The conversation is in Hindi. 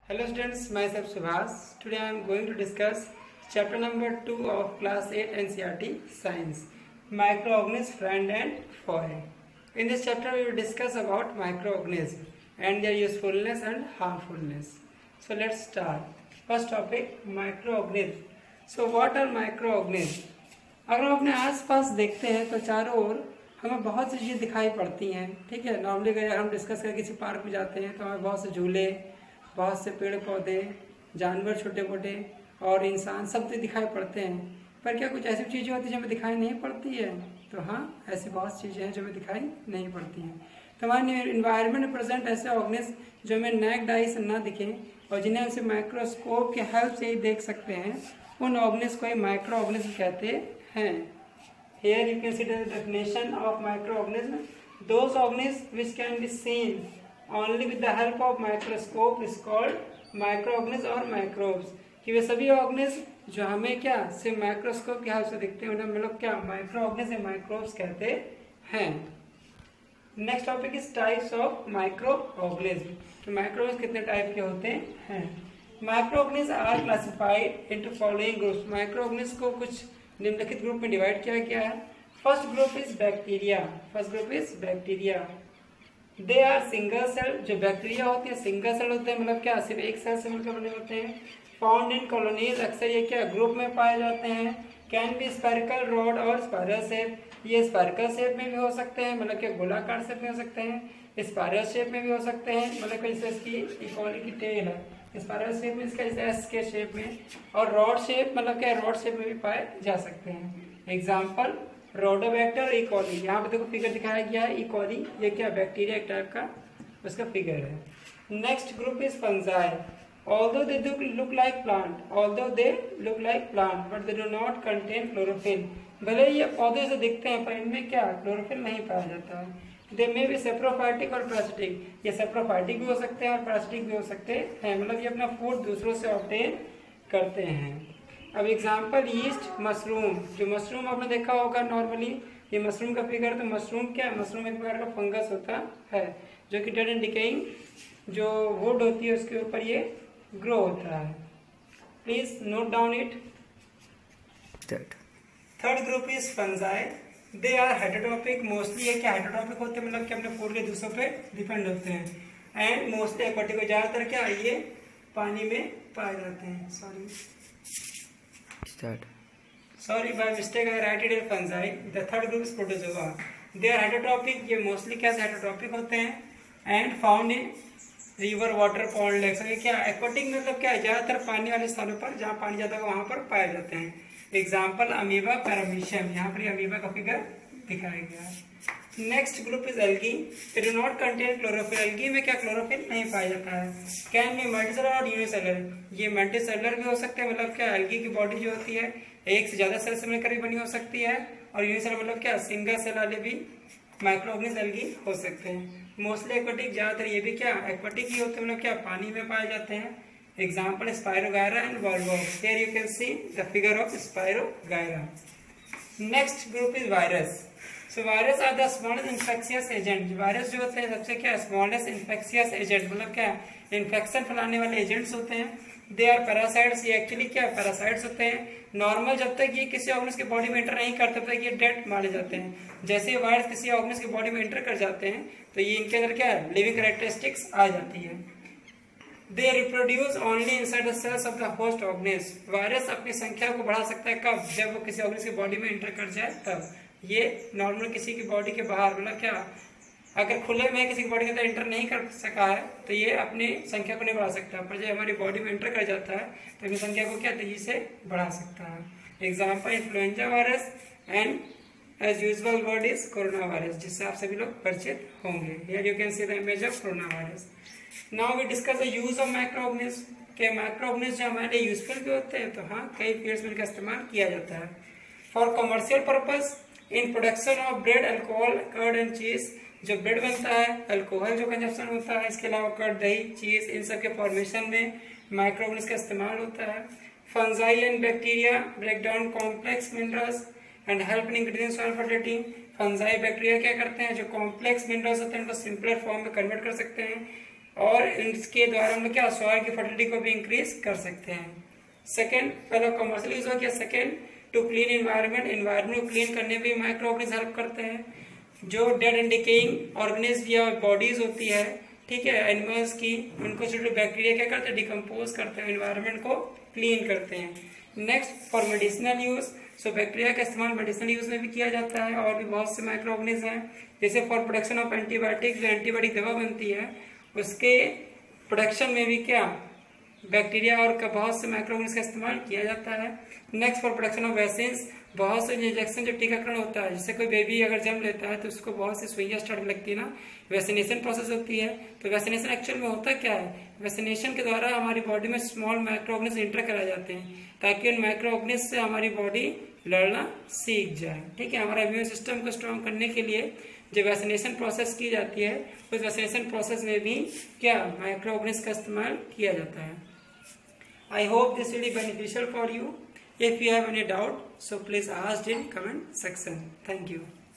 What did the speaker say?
Hello students, myself Subhas. Today I am going to discuss chapter number 2 of class 8 NCERT Science, Microorganisms, Friend and Foe. In this chapter we will discuss about microorganisms and their usefulness and harmfulness. So let's start. First topic, microorganisms. So what are microorganisms? अगर हम अपने आसपास देखते हैं तो चारों ओर हमें बहुत सी चीज़ें दिखाई पड़ती हैं, ठीक है। नॉर्मली अगर हम डिस्कस करके किसी पार्क में जाते हैं तो हमें बहुत से झूले, बहुत से पेड़ पौधे, जानवर छोटे मोटे और इंसान सब तो दिखाई पड़ते हैं, पर क्या कुछ ऐसी चीज़ें होती हैं जो हमें दिखाई नहीं पड़ती है? तो हाँ, ऐसी बहुत चीज़ें हैं जो हमें दिखाई नहीं पड़ती हैं। तो हमारे इन्वायरमेंट में प्रेजेंट ऐसे ऑर्गेनिज्म जो हमें नेक्ड आई से ना दिखें और जिन्हें हम माइक्रोस्कोप के हेल्प से ही देख सकते हैं, उन ऑर्गेनिज्म को ही माइक्रो ऑर्गेनिज्म कहते हैं। Here you can see the definition of microorganism. Those organisms which can be seen only with the help of microscope is called microorganisms or microbes. कि वे सभी ऑर्गेनिज्म जो हमें क्या सिर्फ माइक्रोस्कोप की हेल्प से दिखते हैं उन्हें हम लोग क्या माइक्रोऑर्गेनिज्म या माइक्रोब्स कहते हैं। Next topic is types of microorganism. तो माइक्रोऑर्गेनिज्म कितने टाइप के होते हैं? Microorganism are classified into following groups. Microorganism को कुछ निम्नलिखित ग्रुप में डिवाइड किया गया है। First group is bacteria. First group is bacteria. They are single cell. जो बैक्टीरिया होते हैं सिंगल सेल होते हैं, मतलब क्या सिर्फ एक सेल से मिलकर बने होते हैं। Found in colonies. अक्सर ये क्या ग्रुप में पाए जाते हैं। कैन बी स्पेरिकल, रॉड और स्पाइरल शेप। ये स्पेरिकल शेप में भी हो सकते हैं, मतलब क्या गोलाकार शेप में हो सकते हैं। स्पाइरल शेप में भी हो सकते हैं, मतलब जैसे इसकी इकोली की टेल है, स्पाइरल शेप में इसका एस के शेप में, और रॉड शेप मतलब क्या रॉड शेप में भी पाए जा सकते हैं। Example Rhodobacter, E coli. यहाँ पे देखो फिगर दिखाया गया है इकोली, ये क्या बैक्टीरिया एक टाइप का उसका फिगर है। Next group is fungi. Although they look like plant, but they do not contain chlorophyll. भले ये पौधे से दिखते हैं पर इनमें क्या क्लोरोफिल नहीं पाया जाता है। They may be saprophytic और parasitic। ये saprophytic भी हो सकते हैं और parasitic भी हो सकते हैं, मतलब ये अपना फूड दूसरों से ऑब्टेन करते हैं। अब एग्जाम्पल यीस्ट, मशरूम। जो मशरूम आपने देखा होगा नॉर्मली, ये मशरूम का फिगर। तो मशरूम क्या, मशरूम एक प्रकार का फंगस होता है जो कि डेड एंड डिकेइंग जो वुड होती है उसके ऊपर ये ग्रो होता है। Please note down it. Third group is fungi. They are heterotrophic. Mostly ये क्या हेटेरोट्रॉपिक होते हैं, मतलब कि अपने फूड के दूसरों पे डिपेंड होते हैं। And mostly aquatic. ज्यादातर क्या ये पानी में पाए जाते हैं। Sorry by mistake I write it fungi. The third group is protozoa. They are heterotrophic. ये मोस्टली क्या हेटेरोट्रॉपिक होते हैं and found in river, water, pond, lakes. क्या एक्वाटिक मतलब क्या है, ज्यादातर पानी वाले स्थानों पर जहाँ पानी ज्यादा है वहां पर पाए जाते हैं। Example amoeba, paramecium. यहाँ पर अमीबा का फिगर दिखाया गया है। Next group is algae. They do not contain chlorophyll. Algae में क्या क्लोरोफिल नहीं पाया जाता है। कैन बी मल्टीसेलर और यूनिसेलर। ये मल्टीसेलर भी हो सकते हैं, मतलब क्या एल्गी की बॉडी जो होती है एक से ज्यादा सेल से मिलकर भी बनी हो सकती है, और यूनिसेलर मतलब क्या सिंगल सेल वाले भी माइक्रोऑर्गेनिज्म एल्गी हो सकते हैं। मोस्टली एक्वाटिक, ज्यादातर ये भी क्या एक्वाटिक ही होते हैं, मतलब क्या पानी में पाए जाते हैं। Example Spirogyra and Volvox. Here you can see the figure of Spirogyra. Next group is virus. So virus are the smallest infectious agent. Virus जो होते हैं सबसे क्या स्मॉलेस्ट इन्फेक्शियस एजेंट, मतलब क्या इन्फेक्शन फैलाने वाले एजेंट्स होते हैं। They are parasites. ये एक्चुअली क्या पैरासाइट्स होते हैं। नॉर्मल जब तक ये किसी ऑर्गेनिज्म के बॉडी में एंटर नहीं करते तब तक ये डेड माने जाते हैं। जैसे वायरस किसी ऑर्गेनिज्म की बॉडी में एंटर कर जाते हैं तो ये इनके अंदर क्या लिविंग कैरेक्टरिस्टिक्स आ जाती है। They reproduce only inside the cells of the host organism. Virus अपनी संख्या को बढ़ा सकता है कब, जब वो किसी ऑर्गेनिज्म की बॉडी में एंटर कर जाए तब। ये नॉर्मल किसी की बॉडी के बाहर, मतलब क्या अगर खुले में किसी की बॉडी के अंदर एंटर नहीं कर सका है तो ये अपनी संख्या को नहीं बढ़ा सकता, पर जब हमारी बॉडी में एंटर कर जाता है तो अपनी संख्या को क्या तेजी से बढ़ा सकता है। Example influenza virus and as usual word is corona virus, जिससे आप सभी लोग परिचित होंगे। Here you can see the image of corona virus. Now we discuss the use of microorganism. के माइक्रोऑर्गेनिज्म जो हमारे लिए यूजफुल भी होते हैं, तो हाँ कई फील्ड्स में इनका इस्तेमाल किया जाता है। For commercial purpose in production of bread, alcohol, curd and cheese. जो ब्रेड बनता है, अल्कोहल जो कंजप्शन होता है, इसके अलावा कर्ड, दही, चीज, इन सब के फॉर्मेशन में माइक्रोऑर्गेनिज्म का इस्तेमाल होता है। Fungi and bacteria break down complex minerals and help in ingredients for fertility. Fungi bacteria क्या करते हैं, जो कॉम्प्लेक्स मिनरल्स होते हैं उनको सिंपलर फॉर्म में कन्वर्ट कर सकते हैं और इसके द्वारा हम लोग क्या सॉइल की फर्टिलिटी को भी इंक्रीज कर सकते हैं। सेकेंड, पहला कमर्शियल यूज हो गया। Second, to clean environment, environment को क्लीन करने में भी माइक्रो ऑर्गेनिज्म हेल्प करते हैं। जो डेड एंड डिकेइंग ऑर्गेनिज्म या बॉडीज होती है, ठीक है, एनिमल्स की, उनको छोटे बैक्टीरिया क्या करते हैं, डिकम्पोज करते हैं, एनवायरनमेंट को क्लीन करते हैं। Next, for medicinal use, so bacteria का इस्तेमाल मेडिसिनल यूज में भी किया जाता है। और भी बहुत से माइक्रो ऑर्गेनिज्म हैं, जैसे फॉर प्रोडक्शन ऑफ एंटीबायोटिक, जो एंटीबायोटिक दवा बनती है उसके प्रोडक्शन में भी क्या बैक्टीरिया और का बहुत से माइक्रो ऑर्गेनिज्म का इस्तेमाल किया जाता है। Next, for production of vaccines, बहुत से इंजेक्शन जो टीकाकरण होता है, जैसे कोई बेबी अगर जन्म लेता है तो उसको बहुत सी सुइयां स्टार्ट लगती है ना, वैक्सीनेशन प्रोसेस होती है। तो वैक्सीनेशन एक्चुअल में होता क्या है, वैक्सीनेशन के द्वारा हमारी बॉडी में स्मॉल माइक्रो ऑर्गेनिज्म इंटर कराए जाते हैं ताकि उन माइक्रो ऑर्गेनिज्म से हमारी बॉडी लड़ना सीख जाए, ठीक है। हमारा इम्यून सिस्टम को स्ट्रॉन्ग करने के लिए जो वैक्सीनेशन प्रोसेस की जाती है, उस वैक्सीनेशन प्रोसेस में भी क्या माइक्रो ऑर्गेनिज्म का इस्तेमाल किया जाता है। I hope this will be beneficial for you. If you have any doubt, so please ask in comment section. Thank you.